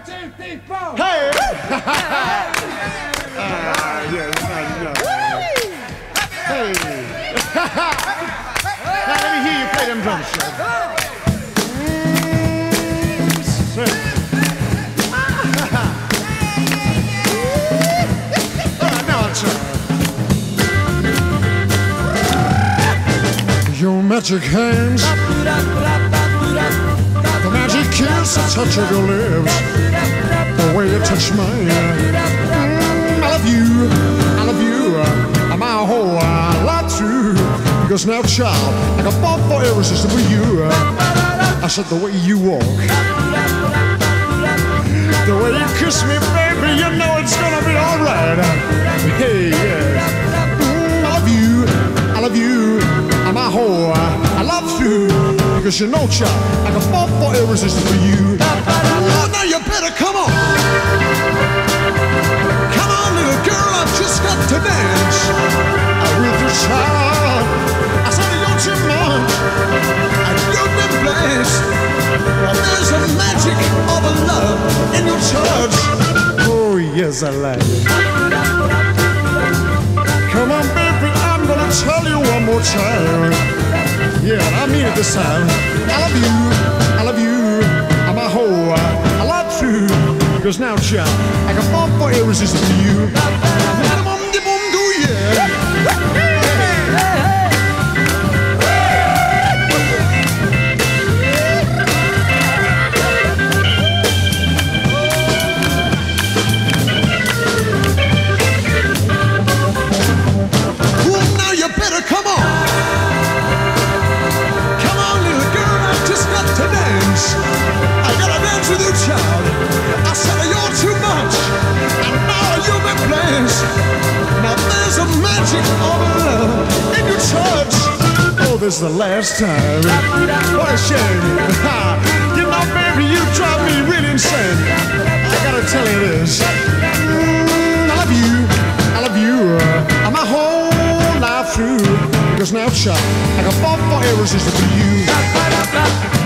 2, 3, 4. Hey! Hey! Now let me hear you play them drums, sir. Now I'll try. Your magic hands, the magic kiss, the touch of your lips, the way you touch mine. I love you, I love you, my whole lot too. Because now, child, I got bought for irresistible you. I said the way you walk, the way you kiss me, baby, you know it's gonna be alright. Hey, yeah, I love you, my whole I love you. Because you know, child, I got bought for irresistible you. Oh, now you better come on. Come on, little girl, I've just got to dance with your child. I said you're too much, and you've been blessed. Well, there's a magic of a love in your touch. Oh, yes, I like it. Come on, baby, I'm gonna tell you one more time. Yeah, I mean it this time. I love you, my whole I love you. Because now, child, I got bought for irresistible you. Now you better come on. Come on, little girl, I've just got to dance. I gotta dance with you, child. I said you're too much, and now you've been blessed. Now there's a magic of love in your touch. Oh, this is the last time. What a shame. You know, baby, you drive me really insane. I gotta tell you this. I love you, my whole life through. Because now, child, I got bought for irresistible you.